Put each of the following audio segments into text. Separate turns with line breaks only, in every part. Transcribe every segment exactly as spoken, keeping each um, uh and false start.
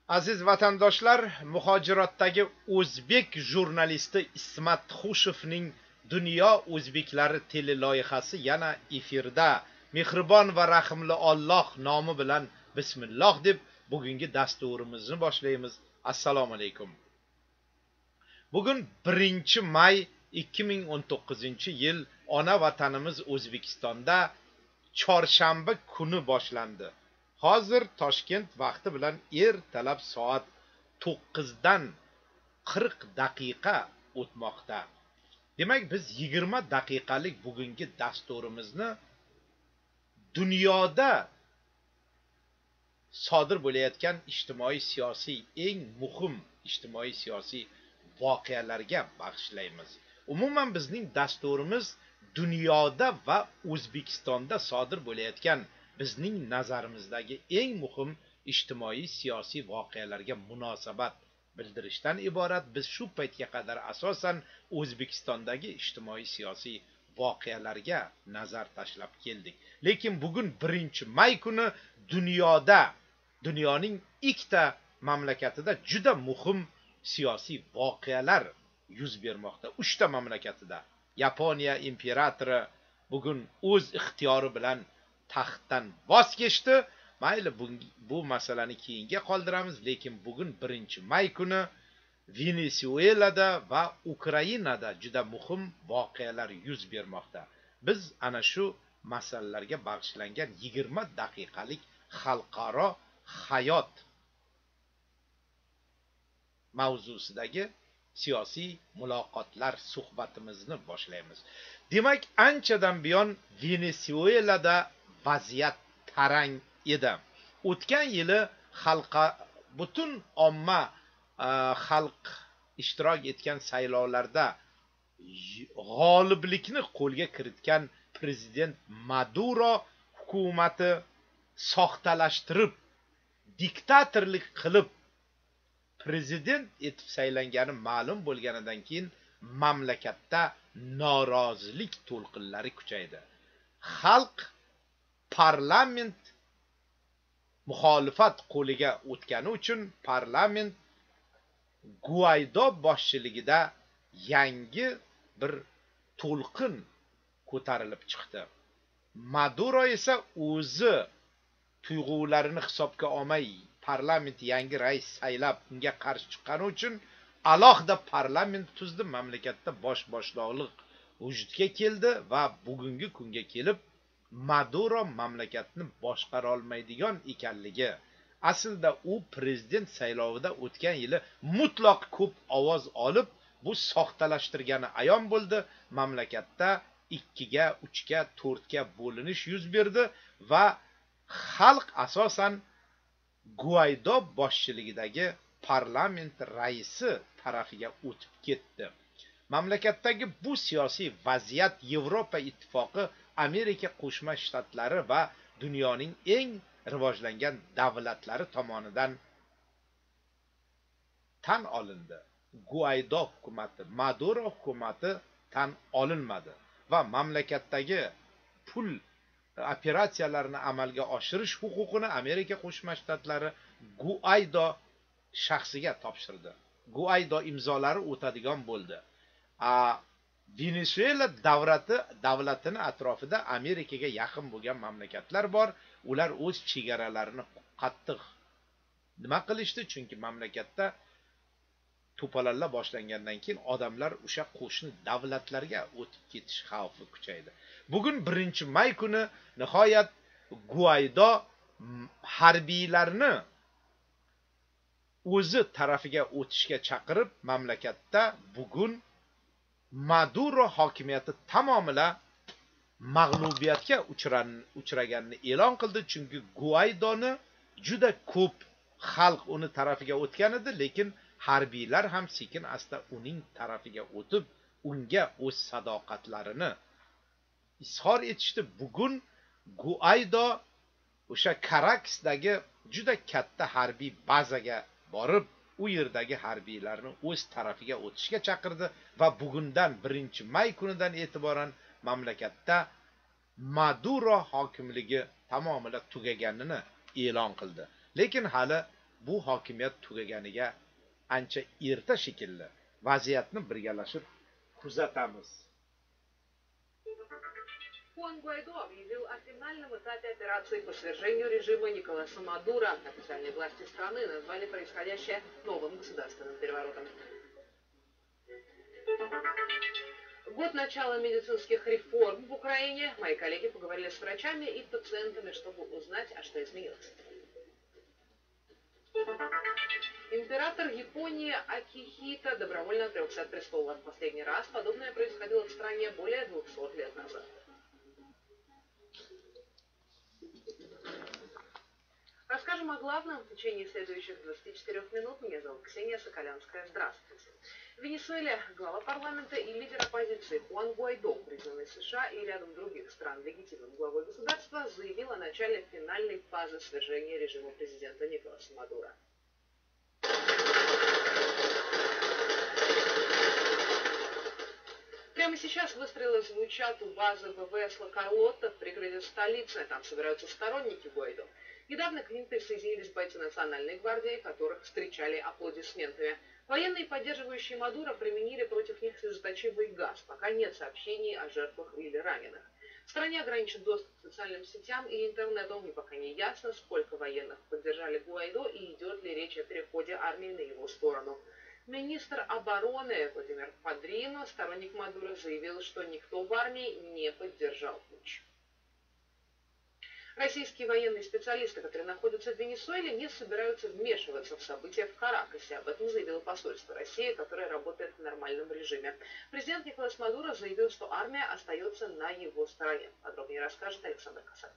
Aziz vatandoshlar, muhojiratdagi o'zbek jurnalisti Ismat Xushevning Dunyo o'zbeklari teleloyihasi yana efirda. Mehribon va rahimli Alloh nomi bilan bismillah deb bugungi dasturimizni boshlaymiz. Assalomu alaykum. Bugun birinchi may ikki ming o'n to'qqizinchi yil ona vatanimiz O'zbekistonda chorshanba kuni boshlandi. Hozir Toshkent vaqti bilan ertalab soat to'qqiz dan qirq daqiqa o'tmoqda. Demak, biz yigirma daqiqalik bugungi dasturimizni dunyoda sodir bo'layotgan ijtimoiy siyosiy eng muhim ijtimoiy siyosiy voqealarga bag'ishlaymiz. Umuman bizning dasturimiz dunyoda va O'zbekistonda sodir bo'layotgan bizning nazarimizdagi eng muhim ijtimoiy siyosiy voqealarga munosabat bildirishdan iborat. Biz shu paytga qadar asosan O'zbekistondagi ijtimoiy siyosiy voqealarga nazar tashlab keldik. Lekin bugun birinchi may kuni dunyoda, dunyoning ikkita mamlakatida juda muhim siyosiy voqealar yuz bermoqda. uchta mamlakatida. Yaponiya imperatori bugun o'z ixtiyori bilan taxtdan voz kechdi. Mayli, bu, bu masalani keyinga qoldiramiz, lekin bugun birinchi may kuni Venesuelada va Ukrainada juda muhim voqealar yuz bermoqda. Biz ana shu masalalarga bag'ishlangan yigirma daqiqalik xalqaro hayot mavzusidagi siyosiy muloqotlar suhbatimizni boshlaymiz. Demak, anchadan buyon Venesuelada vaziyat tarang edi. O'tgan yili xalqa butun omma xalq ishtirok etgan saylovlarda g'oliblikni qo'lga kiritgan prezident Maduro hukumati soxtalashtirib, diktatorlik qilib prezident etib saylangani ma'lum bo'lganidan keyin mamlakatda norozilik to'lqinlari kuchaydi. Xalq parlament muxolifat qo'liga o'tgani uchun parlament Guaydo boshchiligida yangi bir to'lqin ko'tarilib chiqdi. Maduro esa o'zi tuyg'ularini hisobga olmay parlament yangi rais saylab unga qarshi chiqqani uchun alohida parlament tuzdi. Mamlakatda bosh boshdoqlik vujudga keldi va bugungi kunga kelib Maduro mamlakatni boshqara olmaydigan ekanligi, aslida u prezident saylovida o'tgan yili mutlaq ko'p ovoz olib bu soxtalashtirgani ayon bo'ldi. Mamlakatda ikkiga, uchga, to'rtga bo'linish yuz berdi va xalq asosan Guaydo boshchiligidagi parlament raisi tarafiga o'tib ketdi. Mamlakatdagi bu siyosiy vaziyat Yevropa ittifoqi, Amerika Qo'shma Shtatlari va dunyoning eng rivojlangan davlatlari tomonidan tan olindi. Guaydo hukumati, Maduro hukumati tan olinmadi va mamlakatdagi pul operatsiyalarini amalga oshirish huquqini Amerika Qo'shma Shtatlari Guaydo shaxsiga topshirdi. Guaydo imzolari o'tadigan bo'ldi. A Venesuela davlati davlatini atrofida Amerikaga yaqin bo'lgan mamlakatlar bor. Ular o'z chegaralarini qattiq nima qilishdi? Chunki mamlakatda to'polonlar boshlangandan keyin odamlar o'sha qo'shni davlatlarga o'tib ketish xavfi kuchaydi. Bugun birinchi may kuni nihoyat Guaydo harbiylarni o'zi tarafiga o'tishga chaqirib, mamlakatda bugun Maduro hokimiyati tamomila mag'lubiyatga uchraganini e'lon qildi. Chunki Guaydoni juda ko'p xalq uni tarafiga o'tgan edi, lekin harbiylar ham sekin asta uning tarafiga o'tib, unga o'z sadoqatlarini izhor etishdi. Bugun Guaydo o'sha Caracasdagi juda katta harbiy bazaga borib, u yerdagi harbiylarni o'z tarafiga o'tishga chaqirdi va bugundan birinchi may kunidan e'tiboran mamlakatda Maduro hokimligi tamomila tugaganini e'lon qildi. Lekin hali bu hokimiyat tugaganiga ancha erta shekilli vaziyatni birgalashib kuzatamiz.
Хуан Гуайдо объявил о финальном этапе операции по свержению режима Николаса Мадуро. Официальные власти страны назвали происходящее новым государственным переворотом. Год начала медицинских реформ в Украине. Мои коллеги поговорили с врачами и пациентами, чтобы узнать, а что изменилось. Император Японии Акихито добровольно отрекся от престола. В последний раз подобное происходило в стране более двухсот лет назад. Расскажем о главном в течение следующих двадцати четырёх минут. Меня зовут Ксения Соколянская. Здравствуйте. В Венесуэле глава парламента и лидер оппозиции Хуан Гуайдо, признанный США и рядом других стран легитимным главой государства, заявил о начале финальной фазы свержения режима президента Николаса Мадуро. Прямо сейчас выстрелы звучат у базы ВВС Ла-Карлотта в пригороде столицы. Там собираются сторонники Гуайдо. Недавно к ним присоединились бойцы Национальной гвардии, которых встречали аплодисментами. Военные, поддерживающие Мадуро, применили против них слезоточивый газ, пока нет сообщений о жертвах или раненых. В стране ограничен доступ к социальным сетям и интернету, и пока не ясно, сколько военных поддержали Гуайдо и идет ли речь о переходе армии на его сторону. Министр обороны Владимир Падрино, сторонник Мадуро, заявил, что никто в армии не поддержал путч. Российские военные специалисты, которые находятся в Венесуэле, не собираются вмешиваться в события в Каракасе. Об этом заявило посольство России, которое работает в нормальном режиме. Президент Николас Мадуро заявил, что армия остается на его стороне. Подробнее расскажет Александр Касаткин.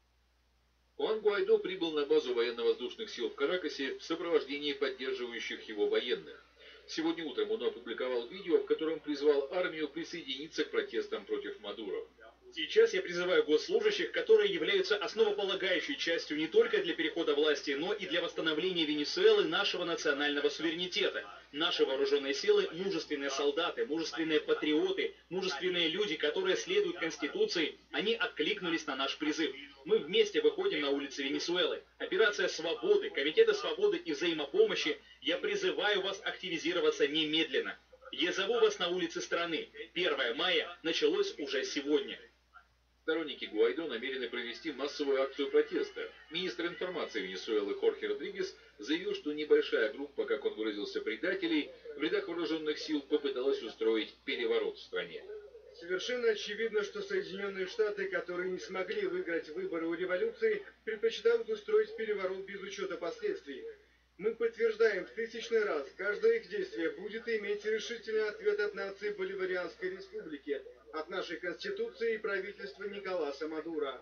Хуан Гуайдо прибыл на базу военно-воздушных сил в Каракасе в сопровождении поддерживающих его военных. Сегодня утром он опубликовал видео, в котором призвал армию присоединиться к протестам против Мадуро.
Сейчас я призываю госслужащих, которые являются основополагающей частью не только для перехода власти, но и для восстановления Венесуэлы нашего национального суверенитета. Наши вооруженные силы – мужественные солдаты, мужественные патриоты, мужественные люди, которые следуют Конституции, они откликнулись на наш призыв. Мы вместе выходим на улицы Венесуэлы. Операция свободы, Комитета свободы и взаимопомощи. Я призываю вас активизироваться немедленно. Я зову вас на улицы страны. первое мая началось уже сегодня.
Сторонники Гуайдо намерены провести массовую акцию протеста. Министр информации Венесуэлы Хорхе Родригес заявил, что небольшая группа, как он выразился, предателей в рядах вооруженных сил попыталась устроить переворот в стране.
Совершенно очевидно, что Соединенные Штаты, которые не смогли выиграть выборы у революции, предпочитают устроить переворот без учета последствий. Мы подтверждаем в тысячный раз, каждое их действие будет иметь решительный ответ от нации Боливарианской республики, от нашей Конституции и правительства Николаса Мадуро.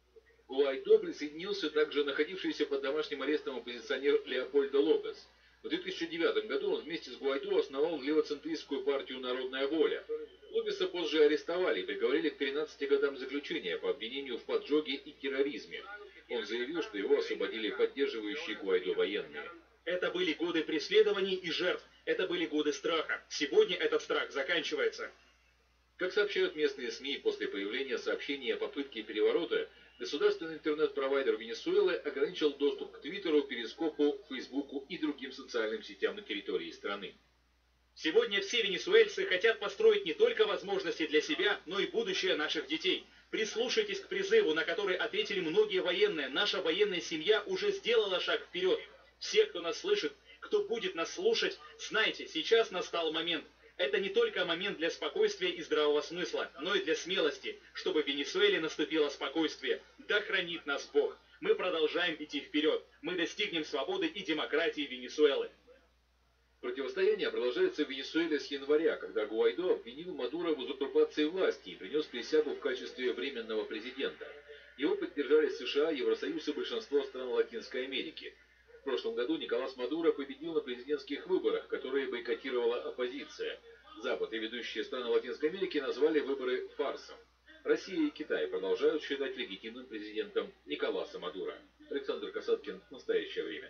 Гуайдо присоединился также находившийся под домашним арестом оппозиционер Леопольдо Лопес. В две тысячи девятом году он вместе с Гуайдо основал левоцентристскую партию «Народная воля». Лопеса позже арестовали и приговорили к тринадцати годам заключения по обвинению в поджоге и терроризме. Он заявил, что его освободили поддерживающие Гуайдо военные.
Это были годы преследований и жертв. Это были годы страха. Сегодня этот страх заканчивается.
Как сообщают местные СМИ, после появления сообщений о попытке переворота, государственный интернет-провайдер Венесуэлы ограничил доступ к Твиттеру, Перископу, Фейсбуку и другим социальным сетям на территории страны.
Сегодня все венесуэльцы хотят построить не только возможности для себя, но и будущее наших детей. Прислушайтесь к призыву, на который ответили многие военные. Наша военная семья уже сделала шаг вперед. Все, кто нас слышит, кто будет нас слушать, знайте, сейчас настал момент. Это не только момент для спокойствия и здравого смысла, но и для смелости, чтобы в Венесуэле наступило спокойствие. Да хранит нас Бог. Мы продолжаем идти вперед. Мы достигнем свободы и демократии Венесуэлы.
Противостояние продолжается в Венесуэле с января, когда Гуайдо обвинил Мадуро в узурпации власти и принес присягу в качестве временного президента. Его поддержали США, Евросоюз и большинство стран Латинской Америки. В прошлом году Николас Мадуро победил на президентских выборах, которые бойкотировала оппозиция. Запад и ведущие страны Латинской Америки назвали выборы фарсом. Россия и Китай продолжают считать легитимным президентом Николаса Мадуро. Александр Касаткин. Настоящее время.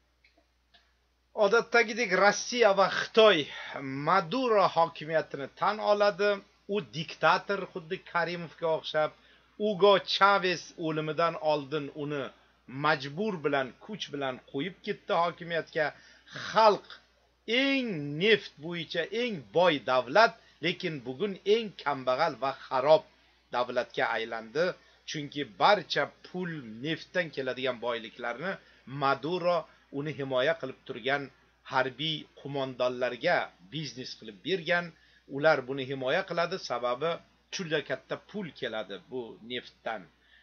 odatdagidek Rossiya va Xitoy Maduro hokimiyatini tan oladi. U diktator, xuddi Karimovga o'xshab, Ugo Chavez o'limidan oldin uni majbur bilan kuch bilan qo'yib ketdi hokimiyatga. Xalq eng neft bo'yicha eng boy davlat, lekin bugun eng kambag'al va xarob davlatga aylandi. Chunki barcha pul, neftdan keladigan boyliklarni Maduro uni himoya qilib turgan harbiy qo'mondonlarga biznes qilib bergan. Ular buni himoya qiladi, sababi juda katta pul keladi bu neftdan.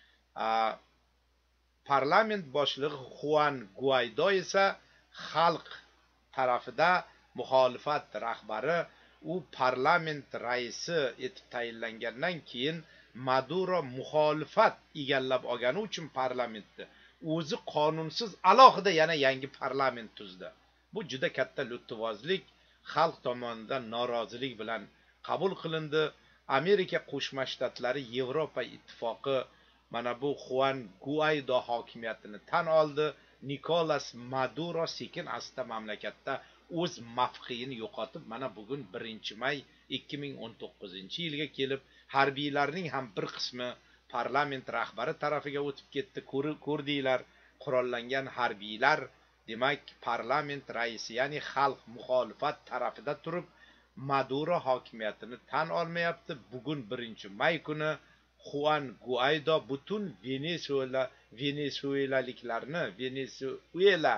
Parlament boshlig'i Juan Guaido esa xalq tarafida muxolifat rahbari, u parlament raisi etib tayinlangandan keyin Maduro muxolifat egallab olgani uchun parlamentni o'zi qonunsiz alohida yana yangi parlament tuzdi. Bu juda katta lutuvozlik, xalq tomonidan norozilik bilan qabul qilindi. Amerika Qo'shma Shtatlari, Yevropa ittifoqi mana bu Juan Guaido hokimiyatini tan oldi. Nikolas Maduro sekin asta mamlakatda o'z mavqeyini yo'qotib, mana bugun birinchi may ikki ming o'n to'qqizinchi yilga kelib, harbiylarning ham bir qismi parlament rahbari tarafiga o'tib ketdi. Ko'rdinglar, qurollangan harbiylar, demak parlament raisi, ya'ni xalq muxolifat tarafida turib Maduro hokimiyatini tan olmayapti. Bugun birinchi may kuni Juan Guaido butun Venezuela Venezuelaliklarni, Venezuela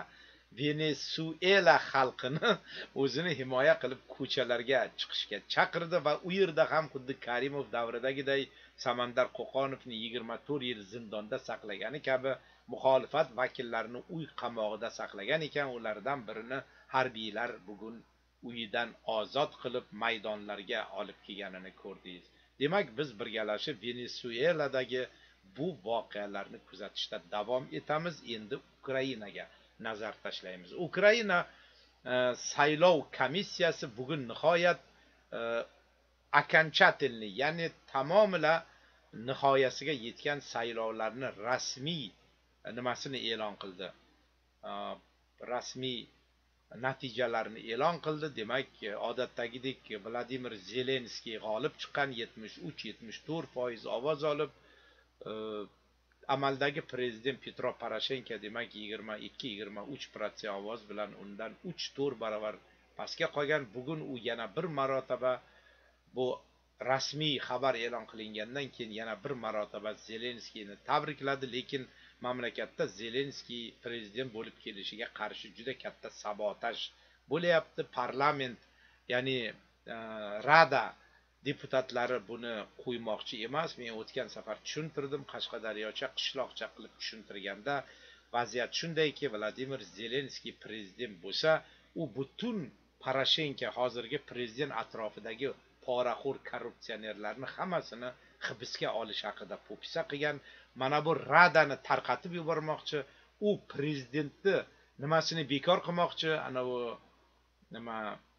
Venezuela xalqini o'zini himoya qilib ko'chalarga chiqishga chaqirdi va u yerda ham xuddi Karimov davridagiday Samandar Qo'qonovni yigirma to'rt yil zindonda saqlagani kabi muxolifat vakillarini uy qamog'ida saqlagan ekan. Ulardan birini harbiylar bugun uyidan ozod qilib maydonlarga olib kelganini ko'rdingiz. Demak, biz birgalashib Venezueladagi bu voqealarni kuzatishda davom etamiz. Endi Ukrainaga nazar tashlaymiz. Ukraina e, saylov komissiyasi bugun nihoyat e, akanchatelniy, ya'ni tamomila nihoyasiga yetgan saylovlarni rasmiy nimasini e'lon qildi. E, rasmiy natijalarini e'lon qildi. Demak, odatdagidek Vladimir Zelenskiy g'olib chiqqan, yetmish uch yetmish to'rt foiz ovoz olib, e, amaldagi prezident Petro Poroshenko demak yigirma ikki yigirma uch foiz ovoz bilan undan uch to'rt barobar pastga qolgan. Bugun u yana bir marotaba, bu rasmiy xabar e'lon qilingandan keyin yana bir marotaba Zelenskiyni tabrikladi, lekin mamlakatda Zelenskiy prezident bo'lib kelishiga qarshi juda katta sabotaj bo'lyapti. Parlament, ya'ni e, Rada deputatlari buni qo'ymoqchi emas. Men o'tgan safar tushuntirdim, Qashqadaryocha qishloqcha qilib tushuntirganda vaziyat shundayki, Vladimir Zelenskiy prezident bo'lsa, u butun Poroshenko hozirgi prezident atrofidagi poraxo'r korrupsionerlarni hammasini hibsga olish haqida po'pisa qilgan. Mana bu Radani tarqatib yubormoqchi, u prezidentni nimasini bekor qilmoqchi, ana u nima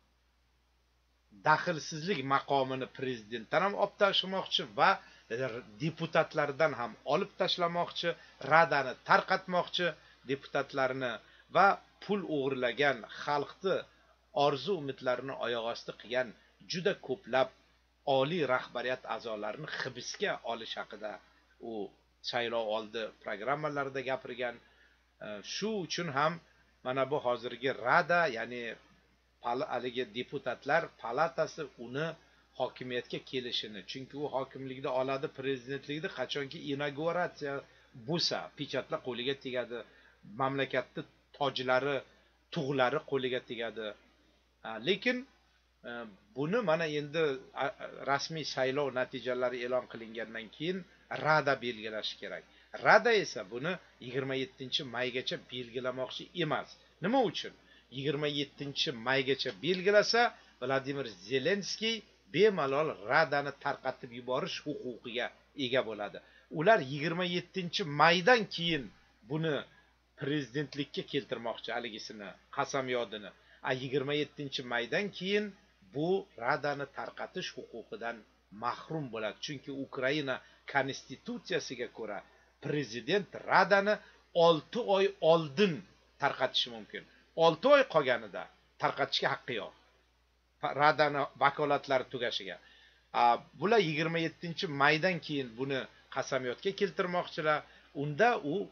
daxlsizlik maqomini prezidentdan ham olib tashlamoqchi va deputatlardan ham olib tashlamoqchi, Radani tarqatmoqchi, deputatlarni va pul o'g'irlagan, xalqni orzu umidlarini oyoq osti qilgan juda ko'plab oliy rahbariyat a'zolarini hibsga olish haqida u saylov oldi programmalarida gapirgan. Shu uchun ham mana bu hozirgi Rada, ya'ni haligi deputatlar palatasi uni hokimiyatga kelishini, chunki u hokimlikda oladi, prezidentlikda qachonki inauguratsiya bo'lsa, pechatlar qo'liga tegadi, mamlakatni tojlari, tug'lari qo'liga tegadi. Lekin buni mana endi rasmiy saylov natijalari e'lon qilingandan keyin Rada belgilashi kerak. Rada esa buni yigirma yettinchi maygacha belgilamoqchi emas. Nima uchun? yigirma yettinchi maygacha belgilasa, Vladimir Zelenskiy bemalol Radani tarqatib yuborish huquqiga ega bo'ladi. Ular yigirma yettinchi maydan keyin buni prezidentlikka keltirmoqchi, haligisini, qasamyodini. A yigirma yettinchi maydan keyin bu Radani tarqatish huquqidan mahrum bo'ladi. Chunki Ukraina konstitutsiyasiga ko'ra prezident Radani olti oy oldin tarqatishi mumkin. olti oy qolganida tarqatishga haqqi yo'q. Radani vakolatlari tugashiga. Bular yigirma yettinchi maydan keyin buni qasamyodga keltirmoqchilar. Unda u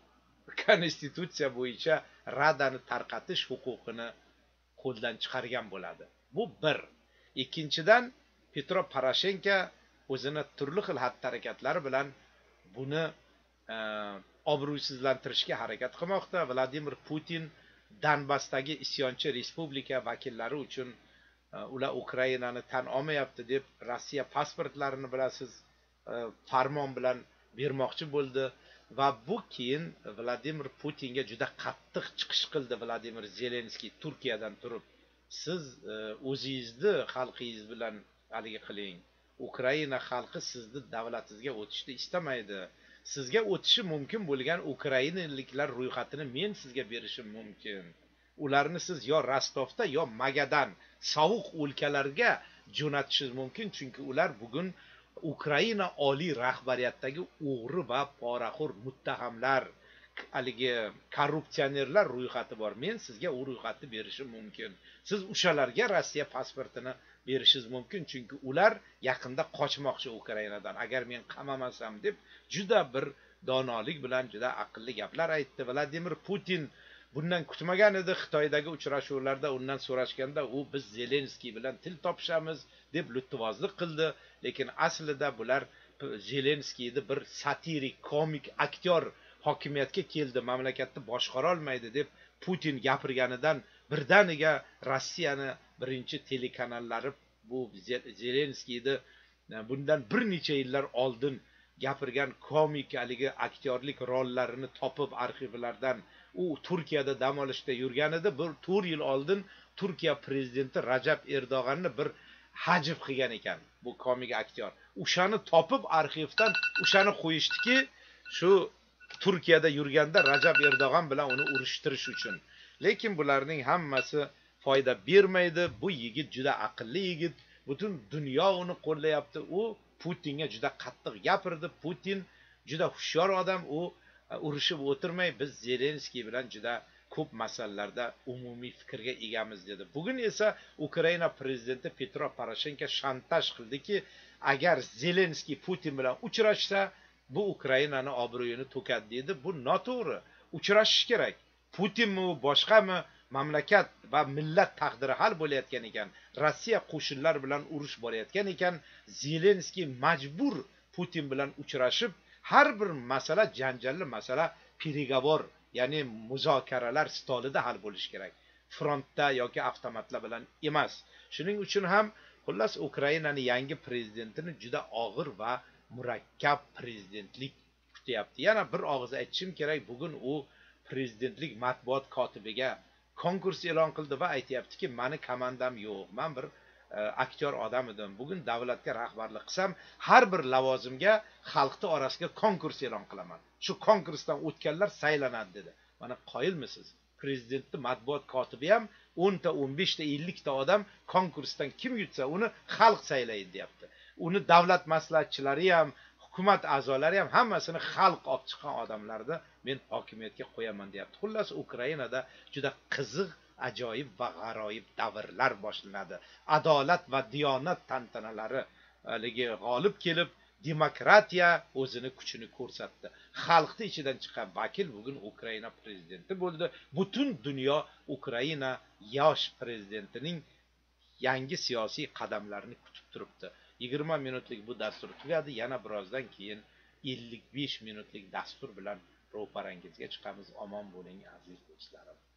konstitutsiya bo'yicha radani tarqatish huquqini qo'ldan chiqargan bo'ladi. Bu bir. Ikkinchidan, Petro Poroshenko o'zini turli xil xatti-harakatlari bilan buni e, obro'sizlantirishga harakat qilmoqda. Vladimir Putin Donbassdagi isyonchi respublika vakillari uchun e, ular Ukrainani tan olmayapti deb Rossiya pasportlarini bilasiz, e, farmon bilan bermoqchi bo'ldi va bu keyin Vladimir Putinga juda qattiq chiqish qildi Vladimir Zelenskiy Turkiyadan turib. Siz e, o'zingizni xalqingiz bilan haligi qiling. Ukraina xalqi sizni davlatingizga o'tishni istamaydi. Sizga o'tishi mumkin bo'lgan ukrainaliklar ro'yxatini men sizga berishim mumkin. Ularni siz yo Rostovda yo Magadan sovuq o'lkalarga jo'natishingiz mumkin, chunki ular bugun Ukraina oliy rahbariyatidagi o'g'ri va poraxo'r muttahamlar, haligi korrupsionerlar ro'yxati bor. Men sizga u ro'yxatni berishim mumkin. Siz o'shalarga Rossiya pasportini berishingiz mumkin, chunki ular yaqinda qochmoqchi Ukrainadan. Agar men qamamasam deb juda bir donolik bilan juda aqlli gaplar aytdi. Vladimir Putin bundan kutmagan edi. Xitoydagi uchrashuvlarda undan so'rashganda u biz Zelenskiy bilan til topishamiz deb luttvozlik qildi, lekin aslida bular Zelenskiyni bir satirik, komik aktyor hokimiyatga keldi, mamlakatni boshqara olmaydi deb Putin gapirganidan birdaniga Rossiyani birinchi telekanallari bu Zelenskiyni bundan bir necha yillar oldin gapirgan komik haligi aktyorlik rollarini topib arxivlardan, u Turkiyada dam olishda yurgan edi. Bir to'rt yil oldin Turkiya prezidenti Rajab Erdo'g'anni bir hajv qilgan ekan bu komik aktyor. O'shani topib arxivdan o'shani qo'yishdiki, shu Turkiyada yurganda Rajab Erdo'g'an bilan uni urushtirish uchun. Lekin bularning hammasi foyda bermaydi. Bu yigit juda aqlli yigit. Butun dunyo uni qo'llayapti. U Putinga juda qattiq gapirdi. Putin juda hushyor odam. U urushib o'tirmay, biz Zelenskiy bilan juda ko'p masalalarda umumiy fikrga egamiz dedi. Bugun esa Ukraina prezidenti Petro Poroshenko shantaj qildiki, agar Zelenskiy Putin bilan uchrashsa, bu Ukrainani obro'yini to'kadi dedi. Bu noto'g'ri. Uchrashish kerak. Putinmi u boshqami, mamlakat va millat taqdiri hal bo'layotgan ekan, Rossiya qo'shinlar bilan urush bo'layotgan ekan, Zelenskiy majbur Putin bilan uchrashib, har bir masala, janjalli masala переговор, ya'ni muzokaralar stolida hal bo'lishi kerak. Frontda yoki avtomatlar bilan emas. Shuning uchun ham xullas Ukrainaning yangi prezidentini juda og'ir va murakkab prezidentlik kutyapti. Yana bir og'iz aytishim kerak, bugun u prezidentlik matbuot kotibiga konkurs e'lon qildi va aytayaptiki, meni komandam yo'q, men bir e, aktyor odam edim. Bugun davlatga rahbarlik qilsam, har bir lavozimga xalqning orasiga konkurs e'lon qilaman. Shu konkursdan o'tganlar saylanadi dedi. Mana qoyilmisiz? Prezidentning matbuot kotibi ham o'n ta, o'n besh ta, ellik ta odam konkursdan kim yutsa, uni xalq saylaydi deyapti. Uni davlat maslahatchilari ham, hukumat a'zolari ham hammasini xalq olib chiqqan odamlarni men hokimiyatga qo'yaman deyapti. Xullas Ukrainada juda qiziq, ajoyib va g'aroyib davrlar boshlanadi. Adolat va diyonat tantanalari haligi g'olib kelib, demokratiya o'zini kuchini ko'rsatdi. Xalqning ichidan chiqqan vakil bugun Ukraina prezidenti bo'ldi. Butun dunyo Ukraina yosh prezidentining yangi siyosiy qadamlarini kutib turibdi. yigirma minutlik bu dastur tugadi. Yana birozdan keyin ellik besh minutlik dastur bilan ro'parangizga chiqamiz. Omon bo'ling aziz do'stlarim.